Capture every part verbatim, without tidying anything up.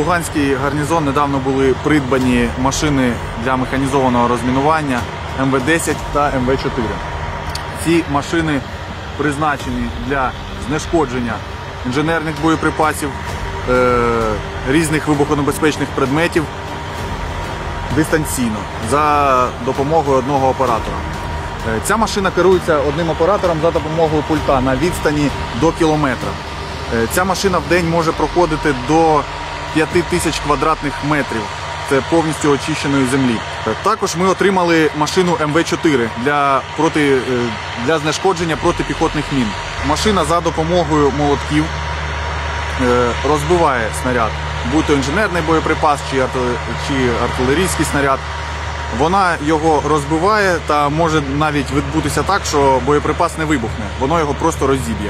Луганський гарнізон недавно були придбані машини для механізованого розмінування ем ве десять та ем ве чотири. Ці машини призначені для знешкодження інженерних боєприпасів, різних вибухонебезпечних предметів дистанційно за допомогою одного оператора. Ця машина керується одним оператором за допомогою пульта на відстані до кілометра. Ця машина в день може проходити до п'яти тисяч квадратних метрів. Це повністю очищеної землі. Також ми отримали машину ем ве чотири для, проти, для знешкодження протипіхотних мін. Машина за допомогою молотків розбиває снаряд, будь-то інженерний боєприпас чи артилерійський снаряд. Вона його розбиває та може навіть відбутися так, що боєприпас не вибухне, воно його просто розіб'є.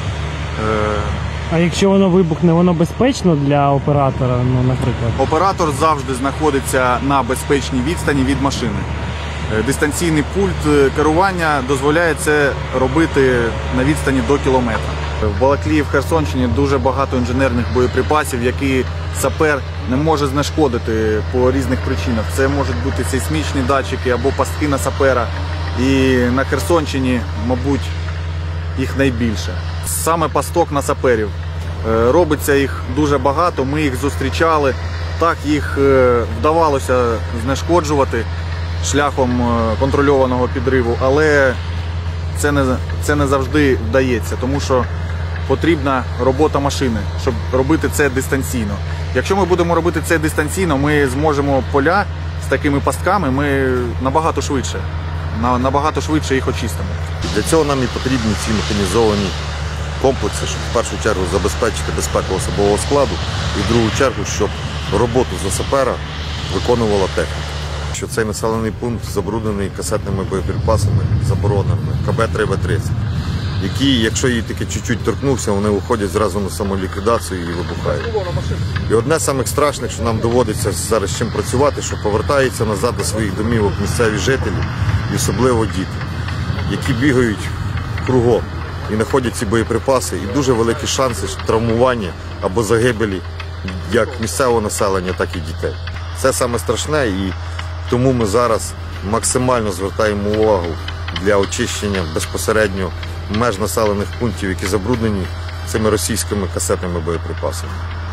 А якщо воно вибухне, воно безпечно для оператора, ну, наприклад? Оператор завжди знаходиться на безпечній відстані від машини. Дистанційний пульт керування дозволяє це робити на відстані до кілометра. В Балаклії, в Херсонщині дуже багато інженерних боєприпасів, які сапер не може знешкодити по різних причинах. Це можуть бути сейсмічні датчики або пастки на сапера. І на Херсонщині, мабуть, їх найбільше. Саме пасток на саперів. Робиться їх дуже багато, ми їх зустрічали. Так, їх вдавалося знешкоджувати шляхом контрольованого підриву, але це не, це не завжди вдається, тому що потрібна робота машини, щоб робити це дистанційно. Якщо ми будемо робити це дистанційно, ми зможемо поля з такими пастками ми набагато швидше, набагато швидше їх очистимо. Для цього нам і потрібні ці механізовані комплекси, щоб в першу чергу забезпечити безпеку особового складу і в другу чергу, щоб роботу за сапера виконувала техніка. Що цей населений пункт забруднений касетними боєприпасами, забороненими ка бе три ве тридцять, які, якщо її тільки чуть-чуть торкнувся, вони виходять зразу на самоліквідацію і вибухають. І одне з самих страшних, що нам доводиться зараз з чим працювати, що повертаються назад до своїх домівок місцеві жителі, і особливо діти, які бігають кругом і знаходять ці боєприпаси, і дуже великі шанси травмування або загибелі як місцевого населення, так і дітей. Це саме страшне, і тому ми зараз максимально звертаємо увагу для очищення безпосередньо меж населених пунктів, які забруднені цими російськими касетними боєприпасами.